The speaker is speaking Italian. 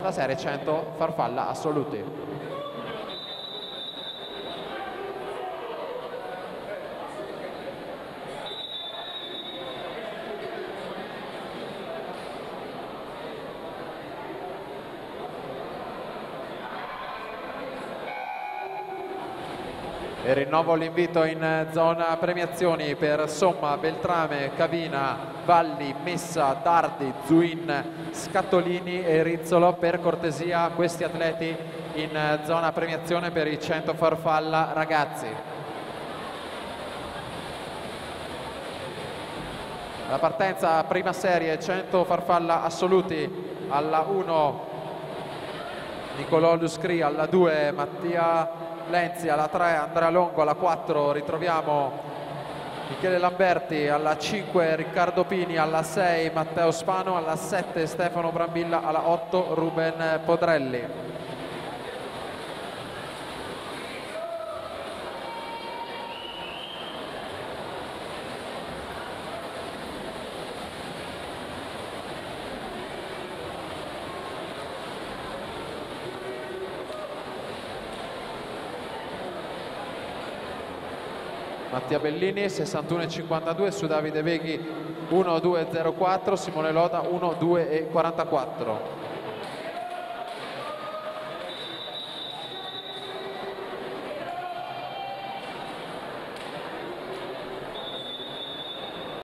della serie 100 farfalla assoluti. E rinnovo l'invito in zona premiazioni per Somma, Beltrame, Cavina, Valli, Messa, Dardi, Zuin, Scattolini e Rizzolo. Per cortesia questi atleti in zona premiazione per i 100 farfalla ragazzi. La partenza, prima serie, 100 farfalla assoluti. Alla 1 Nicolò Luscri, alla 2 Mattia Lenzi, alla 3 Andrea Longo, alla 4 ritroviamo Michele Lamberti, alla 5 Riccardo Pini, alla 6 Matteo Spano, alla 7 Stefano Brambilla, alla 8 Ruben Podrelli. Mattia Bellini 61,52, su Davide Veghi 1,2,04, Simone Loda 1,2,44.